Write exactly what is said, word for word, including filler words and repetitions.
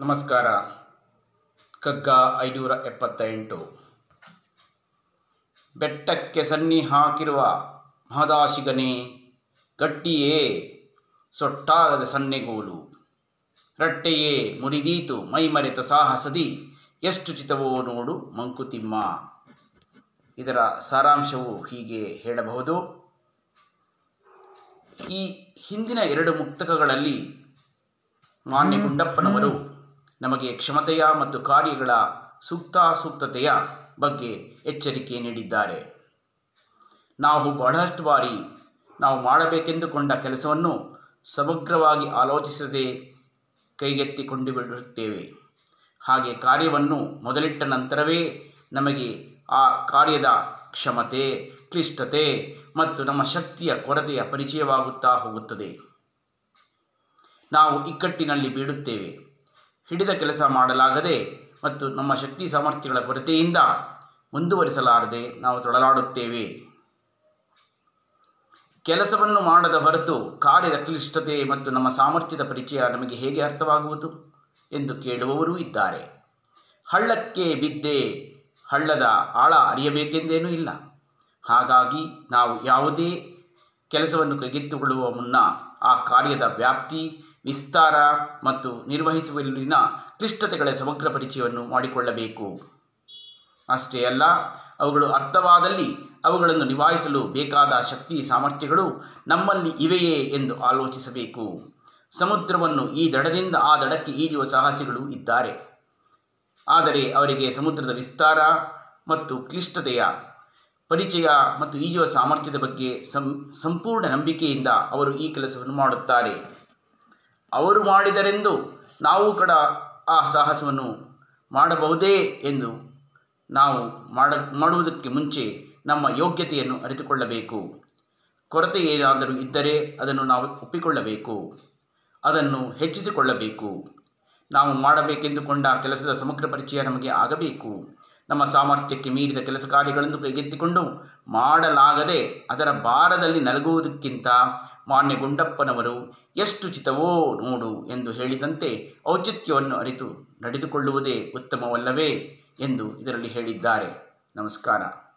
ನಮಸ್ಕಾರ. ಕಗ್ಗ ಐನೂರ ಎಪ್ಪತ್ತೆಂಟು. ಬೆಟ್ಟಕ್ಕೆ ಸನ್ನಿ ಹಾಕಿರುವ ಮಹದಾಶಿಗನೇ, ಗಟ್ಟಿಯೇ ಸೊಟ್ಟಾಗದ ಸನ್ನೆಗೋಲು, ರಟ್ಟೆಯೇ ಮುರಿದೀತು ಮೈಮರೆತ ಸಾಹಸದಿ, ಎಷ್ಟು ಚಿತವೋ ನೋಡು ಮಂಕುತಿಮ್ಮ. ಇದರ ಸಾರಾಂಶವು ಹೀಗೆ ಹೇಳಬಹುದು. ಈ ಹಿಂದಿನ ಎರಡು ಮುಕ್ತಕಗಳಲ್ಲಿ ಮಾನ್ಯ ಗುಂಡಪ್ಪನವರು ನಮಗೆ ಕ್ಷಮತೆಯ ಮತ್ತು ಕಾರ್ಯಗಳ ಸೂಕ್ತಾಸೂಕ್ತತೆಯ ಬಗ್ಗೆ ಎಚ್ಚರಿಕೆ ನೀಡಿದ್ದಾರೆ. ನಾವು ಬಹಳಷ್ಟು ಬಾರಿ ನಾವು ಮಾಡಬೇಕೆಂದುಕೊಂಡ ಕೆಲಸವನ್ನು ಸಮಗ್ರವಾಗಿ ಆಲೋಚಿಸದೆ ಕೈಗೆತ್ತಿಕೊಂಡು ಬಿಡುತ್ತೇವೆ. ಹಾಗೆ ಕಾರ್ಯವನ್ನು ಮೊದಲಿಟ್ಟ ನಂತರವೇ ನಮಗೆ ಆ ಕಾರ್ಯದ ಕ್ಷಮತೆ, ಕ್ಲಿಷ್ಟತೆ ಮತ್ತು ನಮ್ಮ ಶಕ್ತಿಯ ಕೊರತೆಯ ಪರಿಚಯವಾಗುತ್ತಾ ಹೋಗುತ್ತದೆ. ನಾವು ಇಕ್ಕಟ್ಟಿನಲ್ಲಿ ಬೀಳುತ್ತೇವೆ. ಹಿಡಿದ ಕೆಲಸ ಮಾಡಲಾಗದೆ ಮತ್ತು ನಮ್ಮ ಶಕ್ತಿ ಸಾಮರ್ಥ್ಯಗಳ ಕೊರತೆಯಿಂದ ಮುಂದುವರಿಸಲಾರದೆ ನಾವು ತೊಳಲಾಡುತ್ತೇವೆ. ಕೆಲಸವನ್ನು ಮಾಡದ ಹೊರತು ಕಾರ್ಯದ ಕ್ಲಿಷ್ಟತೆ ಮತ್ತು ನಮ್ಮ ಸಾಮರ್ಥ್ಯದ ಪರಿಚಯ ನಮಗೆ ಹೇಗೆ ಅರ್ಥವಾಗುವುದು ಎಂದು ಕೇಳುವವರೂ ಇದ್ದಾರೆ. ಹಳ್ಳಕ್ಕೆ ಬಿದ್ದೇ ಹಳ್ಳದ ಆಳ ಅರಿಯಬೇಕೆಂದೇನೂ ಇಲ್ಲ. ಹಾಗಾಗಿ ನಾವು ಯಾವುದೇ ಕೆಲಸವನ್ನು ಕೈಗೆತ್ತಿಕೊಳ್ಳುವ ಮುನ್ನ ಆ ಕಾರ್ಯದ ವ್ಯಾಪ್ತಿ, ವಿಸ್ತಾರ ಮತ್ತು ನಿರ್ವಹಿಸುವಲ್ಲಿನ ಕ್ಲಿಷ್ಟತೆಗಳ ಸಮಗ್ರ ಪರಿಚಯವನ್ನು ಮಾಡಿಕೊಳ್ಳಬೇಕು. ಅಷ್ಟೇ ಅಲ್ಲ, ಅವುಗಳು ಅರ್ಥವಾದಲ್ಲಿ ಅವುಗಳನ್ನು ನಿಭಾಯಿಸಲು ಬೇಕಾದ ಶಕ್ತಿ ಸಾಮರ್ಥ್ಯಗಳು ನಮ್ಮಲ್ಲಿ ಇವೆಯೇ ಎಂದು ಆಲೋಚಿಸಬೇಕು. ಸಮುದ್ರವನ್ನು ಈ ದಡದಿಂದ ಆ ದಡಕ್ಕೆ ಈಜುವ ಸಾಹಸಿಗಳು ಇದ್ದಾರೆ. ಆದರೆ ಅವರಿಗೆ ಸಮುದ್ರದ ವಿಸ್ತಾರ ಮತ್ತು ಕ್ಲಿಷ್ಟತೆಯ ಪರಿಚಯ ಮತ್ತು ಈಜುವ ಸಾಮರ್ಥ್ಯದ ಬಗ್ಗೆ ಸಂ ಸಂಪೂರ್ಣ ನಂಬಿಕೆಯಿಂದ ಅವರು ಈ ಕೆಲಸವನ್ನು ಮಾಡುತ್ತಾರೆ. ಅವರು ಮಾಡಿದರೆಂದು ನಾವು ಕೂಡ ಆ ಸಾಹಸವನ್ನು ಮಾಡಬಹುದೇ ಎಂದು ನಾವು ಮಾಡ ಮಾಡುವುದಕ್ಕೆ ಮುಂಚೆ ನಮ್ಮ ಯೋಗ್ಯತೆಯನ್ನು ಅರಿತುಕೊಳ್ಳಬೇಕು. ಕೊರತೆ ಏನಾದರೂ ಇದ್ದರೆ ಅದನ್ನು ನಾವು ಒಪ್ಪಿಕೊಳ್ಳಬೇಕು, ಅದನ್ನು ಹೆಚ್ಚಿಸಿಕೊಳ್ಳಬೇಕು. ನಾವು ಮಾಡಬೇಕೆಂದುಕೊಂಡ ಕೆಲಸದ ಸಮಗ್ರ ಪರಿಚಯ ನಮಗೆ ಆಗಬೇಕು. ನಮ್ಮ ಸಾಮರ್ಥ್ಯಕ್ಕೆ ಮೀರಿದ ಕೆಲಸ ಕಾರ್ಯಗಳನ್ನು ಕೈಗೆತ್ತಿಕೊಂಡು ಮಾಡಲಾಗದೆ ಅದರ ಭಾರದಲ್ಲಿ ನಲಗುವುದಕ್ಕಿಂತ ಮಾನ್ಯ ಗುಂಡಪ್ಪನವರು ಎಷ್ಟು ಚಿತವೋ ನೋಡು ಎಂದು ಹೇಳಿದಂತೆ ಔಚಿತ್ಯವನ್ನು ಅರಿತು ನಡೆದುಕೊಳ್ಳುವುದೇ ಉತ್ತಮವಲ್ಲವೇ ಎಂದು ಇದರಲ್ಲಿ ಹೇಳಿದ್ದಾರೆ. ನಮಸ್ಕಾರ.